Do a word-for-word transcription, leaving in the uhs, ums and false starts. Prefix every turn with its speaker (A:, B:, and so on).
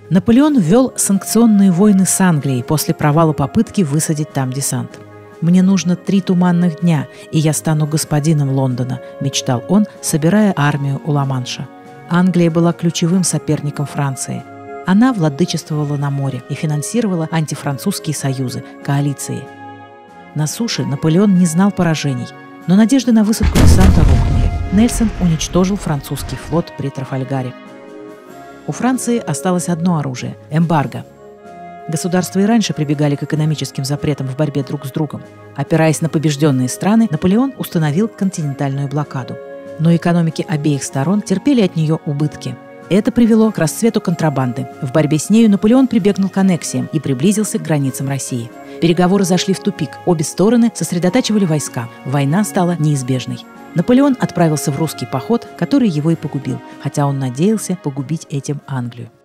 A: Наполеон ввел санкционные войны с Англией после провала попытки высадить там десант. «Мне нужно три туманных дня, и я стану господином Лондона», – мечтал он, собирая армию у Ла-Манша. Англия была ключевым соперником Франции. Она владычествовала на море и финансировала антифранцузские союзы, коалиции. На суше Наполеон не знал поражений, но надежды на высадку десанта рухнули. Нельсон уничтожил французский флот при Трафальгаре. У Франции осталось одно оружие – эмбарго. Государства и раньше прибегали к экономическим запретам в борьбе друг с другом. Опираясь на побежденные страны, Наполеон установил континентальную блокаду. Но экономики обеих сторон терпели от нее убытки. Это привело к расцвету контрабанды. В борьбе с нею Наполеон прибегнул к аннексиям и приблизился к границам России. Переговоры зашли в тупик. Обе стороны сосредотачивали войска. Война стала неизбежной. Наполеон отправился в русский поход, который его и погубил, хотя он надеялся погубить этим Англию.